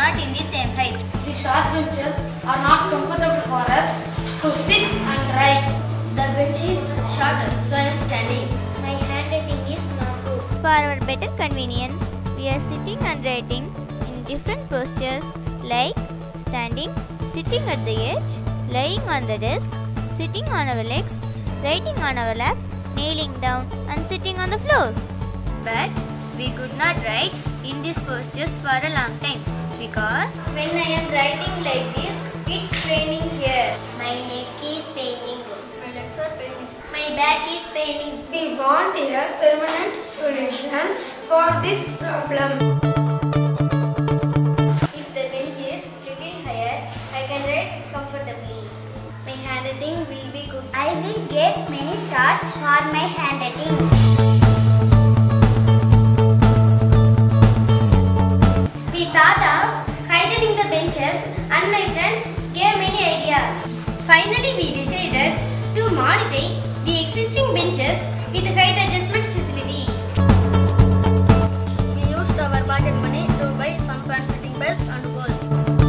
not in the same height. The short benches are not comfortable for us to sit and write. The bench is shorter, so I am standing. My handwriting is not good. For our better convenience, we are sitting and writing in different postures like standing, sitting at the edge, lying on the desk, sitting on our legs, writing on our lap, kneeling down and sitting on the floor. But we could not write in these postures for a long time because When I am writing like this, it's paining here. My neck is paining. My legs are paining. My back is paining. We want a permanent solution for this problem. If the bench is little higher, I can write comfortably. My handwriting will be good. I will get many stars for my handwriting. We thought of heightening the benches and my friends gave many ideas. Finally, we decided to modify the existing benches with height adjustment facility. We used our pocket money to buy some fan fitting belts and balls.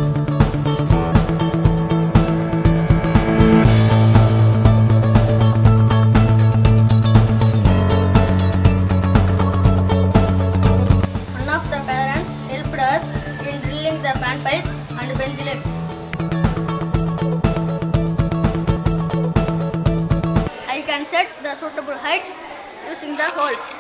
One of the parents helped us in drilling the fan pipes and bench legs. I can set the suitable height using the holes.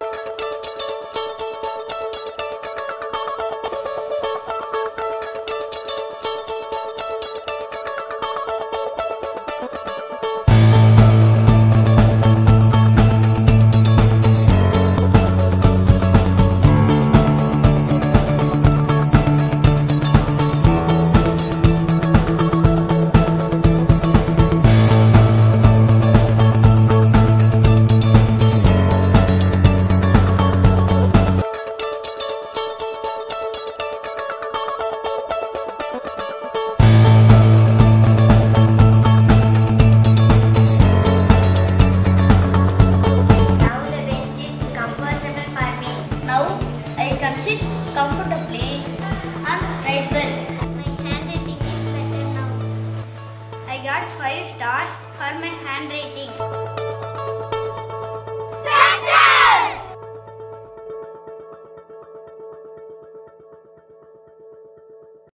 Now the bench is comfortable for me. Now I can sit comfortably and write well. My handwriting is better now. I got 5 stars for my handwriting.